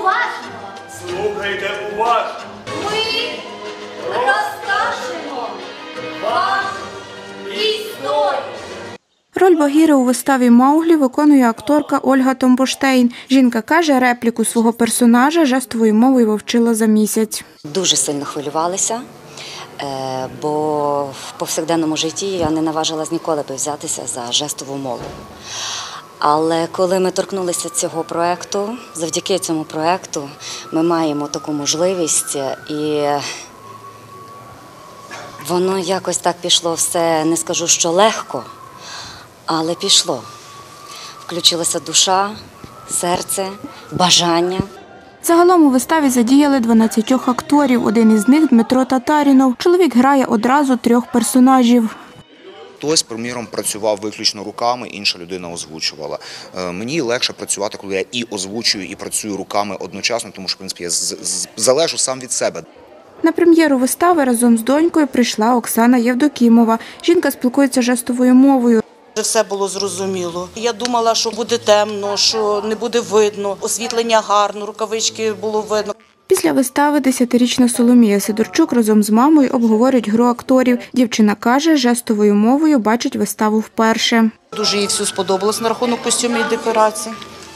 уважно. Слухайте уважно. Ми розкажемо вам історію. Роль Багіри у виставі «Мауглі» виконує акторка Ольга Томбоштейн. Жінка каже, репліку свого персонажа жестовою мовою вивчила за місяць. Дуже сильно хвилювалася, бо в повсякденному житті я не наважилась ніколи би взятися за жестову мову. Але коли ми торкнулися цього проєкту, завдяки цьому проєкту ми маємо таку можливість, і воно якось так пішло все, не скажу, що легко, але пішло. Включилася душа, серце, бажання. Загалом у виставі задіяли 12 акторів. Один із них – Дмитро Татарінов. Чоловік грає одразу 3 персонажів. Хтось, приміром, працював виключно руками, інша людина озвучувала. Мені легше працювати, коли я і озвучую, і працюю руками одночасно, тому що, в принципі, я залежу сам від себе. На прем'єру вистави разом з донькою прийшла Оксана Євдокімова. Жінка спілкується жестовою мовою. Все було зрозуміло. Я думала, що буде темно, що не буде видно, освітлення гарно, рукавички було видно. Після вистави 10-річна Соломія Сидорчук разом з мамою обговорюють гру акторів. Дівчина каже, жестовою мовою бачить виставу вперше. Дуже їй все сподобалось на рахунок костюмів і декорацій.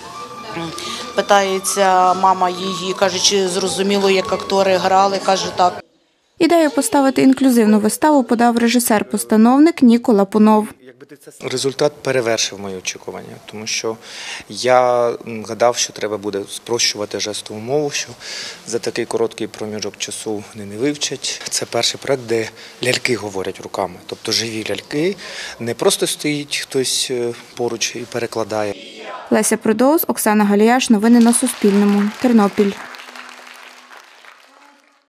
Питається мама її, каже, чи зрозуміло, як актори грали, каже так. Ідею поставити інклюзивну виставу подав режисер-постановник Нікола Пунов. Результат перевершив мої очікування, тому що я гадав, що треба буде спрощувати жестову мову, що за такий короткий проміжок часу вони не вивчать. Це перший проект, де ляльки говорять руками, тобто живі ляльки, не просто стоїть хтось поруч і перекладає. Леся Продоус, Оксана Галіяш. Новини на Суспільному. Тернопіль.